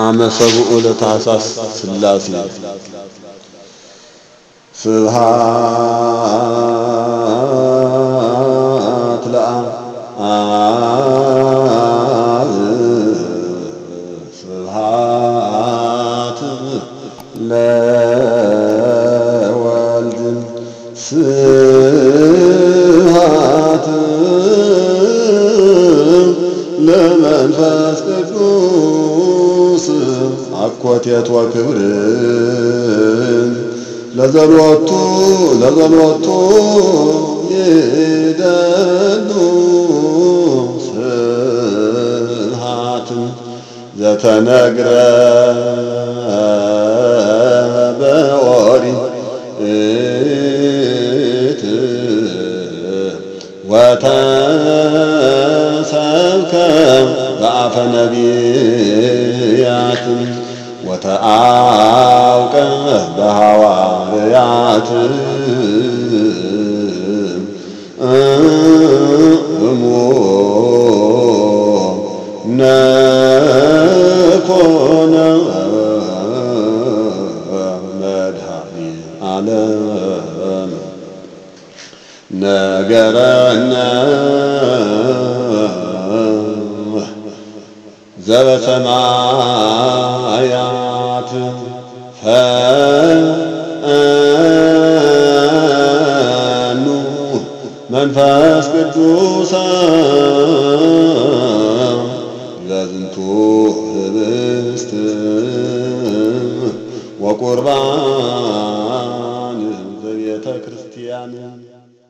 አመሰብኡ ለታኅሳስ ሥላሴ ስብሐት ለአብ ስብሐት ለወልድ ስብሐት ለመንፈስ ቅዱስ አኮቴት ወክብር ለዘሎቱ ይደሉ ስብሐት ዘተነግረ በኦሪት ወተሰብከ በአፈ ነቢያት ወተአውቀ በሐዋርያት እሙነ ኮነ መድኃኒዓለም ነገረነ ዘበሰማያት ፈኑ መንፈስ ቅዱስ ለዝንቱ ህብስት ወቁርባን ዘቤተ ክርስቲያን